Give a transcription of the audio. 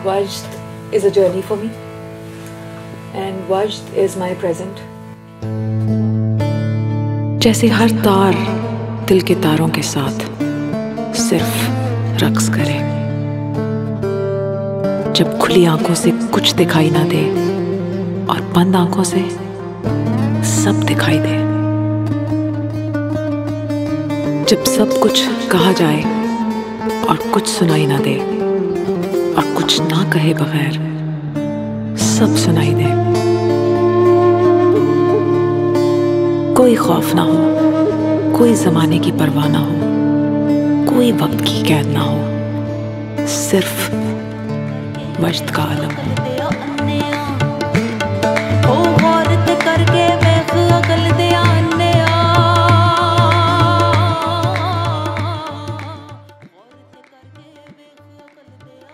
Wajd is a journey for me, and Wajd is my present. जैसे हर तार दिल के तारों के साथ सिर्फ रक्स करे, जब खुली आंखों से कुछ दिखाई ना दे और बंद आंखों से सब दिखाई दे, जब सब कुछ कहा जाए और कुछ सुनाई ना दे और कुछ ना कहे बगैर सब सुनाई दे। कोई खौफ ना हो, कोई जमाने की परवाह ना हो, कोई वक्त की कैद ना हो, सिर्फ वज्द का आलम हो।